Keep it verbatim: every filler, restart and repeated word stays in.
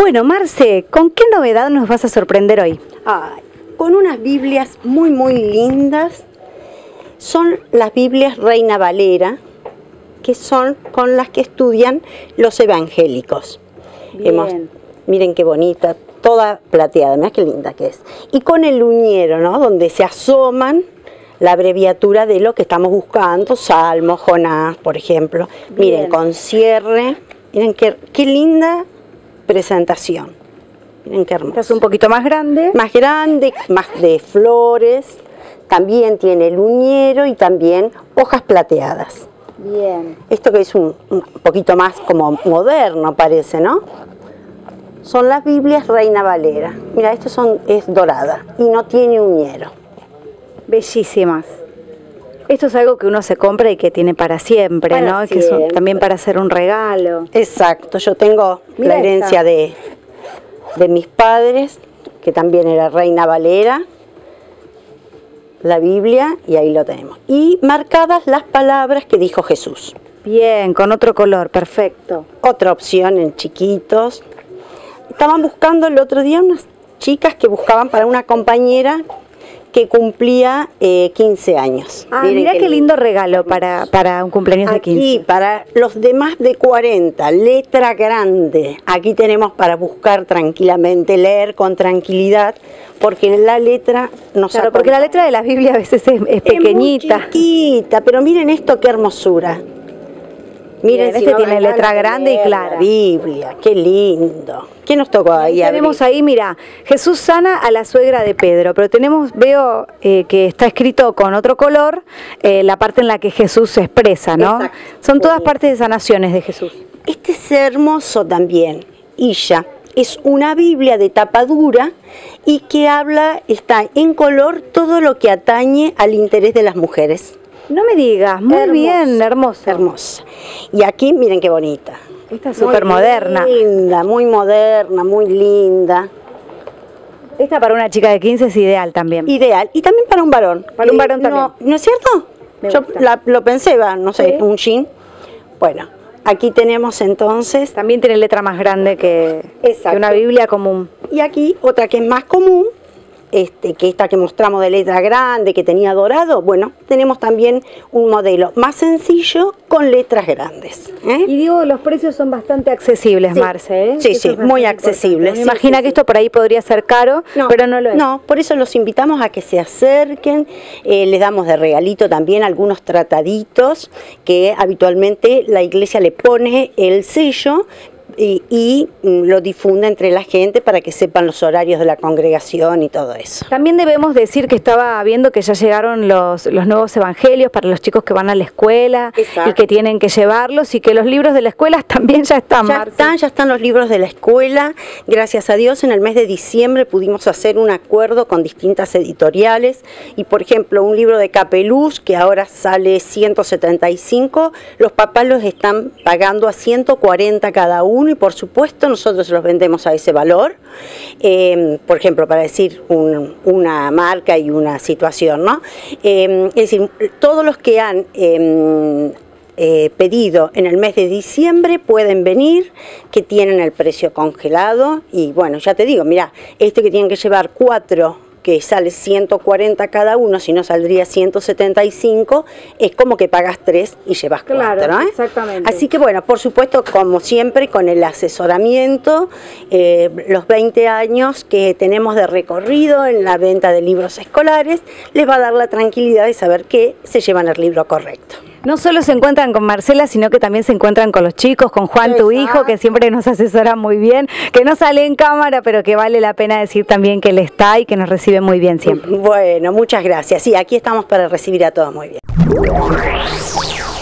Bueno, Marce, ¿con qué novedad nos vas a sorprender hoy? Ay, con unas Biblias muy, muy lindas. Son las Biblias Reina Valera, que son con las que estudian los evangélicos. Bien. Hemos, miren qué bonita, toda plateada, mirá qué linda que es. Y con el uñero, ¿no? Donde se asoman la abreviatura de lo que estamos buscando, Salmo, Jonás, por ejemplo. Bien. Miren, con cierre, miren qué, qué linda presentación. Miren qué hermoso. Esta es un poquito más grande. Más grande, más de flores. También tiene el uñero y también hojas plateadas. Bien. Esto que es un, un poquito más como moderno parece, ¿no? Son las Biblias Reina Valera. Mira, esto son, es dorada y no tiene uñero. Bellísimas. Esto es algo que uno se compra y que tiene para siempre, para ¿no? Siempre. Que son también para hacer un regalo. Exacto, yo tengo Mira la herencia de, de mis padres, que también era Reina Valera, la Biblia, y ahí lo tenemos. Y marcadas las palabras que dijo Jesús. Bien, con otro color, perfecto. Otra opción en chiquitos. Estaban buscando el otro día unas chicas que buscaban para una compañera que cumplía eh, quince años. Ah, mirá qué, qué lindo regalo para, para un cumpleaños aquí, de quince. Para los de más de cuarenta, letra grande. Aquí tenemos para buscar tranquilamente, leer con tranquilidad, porque la letra nos Claro, porque la letra de la Biblia a veces es, es pequeñita. Es muy chiquita, pero miren esto, qué hermosura. Miren, Bien, si este no tiene letra grande y clara. La Biblia, qué lindo. ¿Qué nos tocó ahí? Tenemos ahí, mira, Jesús sana a la suegra de Pedro, pero tenemos, veo eh, que está escrito con otro color eh, la parte en la que Jesús se expresa, ¿no? Exacto. Son todas partes de sanaciones de Jesús. Este es hermoso también, Illa. Es una Biblia de tapa dura y que habla, está en color todo lo que atañe al interés de las mujeres. No me digas, muy hermosa, bien, hermosa. Hermosa. Y aquí, miren qué bonita. Esta es súper moderna. Muy linda, muy moderna, muy linda. Esta para una chica de quince es ideal también. Ideal. Y también para un varón. Para un varón también. No, ¿no es cierto? Me Yo la, lo pensé, va, no sé, sí. Un jean. Bueno, aquí tenemos entonces... También tiene letra más grande que, que una Biblia común. Y aquí otra que es más común. Este, que esta que mostramos de letra grande, que tenía dorado, bueno, tenemos también un modelo más sencillo con letras grandes. ¿eh? Y digo, los precios son bastante accesibles, sí. Marce. ¿eh? Sí, sí, muy accesibles. Me sí, imagina sí, que sí. esto por ahí podría ser caro, no, pero no lo es. No, por eso los invitamos a que se acerquen, eh, les damos de regalito también algunos trataditos que habitualmente la iglesia le pone el sello, Y, y lo difunde entre la gente para que sepan los horarios de la congregación y todo eso. También debemos decir que estaba viendo que ya llegaron los, los nuevos evangelios para los chicos que van a la escuela. Exacto. Y que tienen que llevarlos, y que los libros de la escuela también ya están. Ya Marce. están, ya están los libros de la escuela. Gracias a Dios en el mes de diciembre pudimos hacer un acuerdo con distintas editoriales y por ejemplo un libro de Capeluz que ahora sale ciento setenta y cinco, los papás los están pagando a ciento cuarenta cada uno. Y por supuesto nosotros los vendemos a ese valor, eh, por ejemplo, para decir un, una marca y una situación, ¿no? Eh, es decir, todos los que han eh, eh, pedido en el mes de diciembre pueden venir, que tienen el precio congelado y bueno, ya te digo, mira, este que tienen que llevar cuatro, que sale ciento cuarenta cada uno, si no saldría ciento setenta y cinco, es como que pagas tres y llevas claro, cuatro, ¿no? Exactamente. Así que bueno, por supuesto, como siempre, con el asesoramiento, eh, los veinte años que tenemos de recorrido en la venta de libros escolares, les va a dar la tranquilidad de saber que se llevan el libro correcto. No solo se encuentran con Marcela, sino que también se encuentran con los chicos, con Juan, Exacto. tu hijo, que siempre nos asesora muy bien, que no sale en cámara, pero que vale la pena decir también que él está y que nos recibe muy bien siempre. Bueno, muchas gracias. Sí, aquí estamos para recibir a todos muy bien.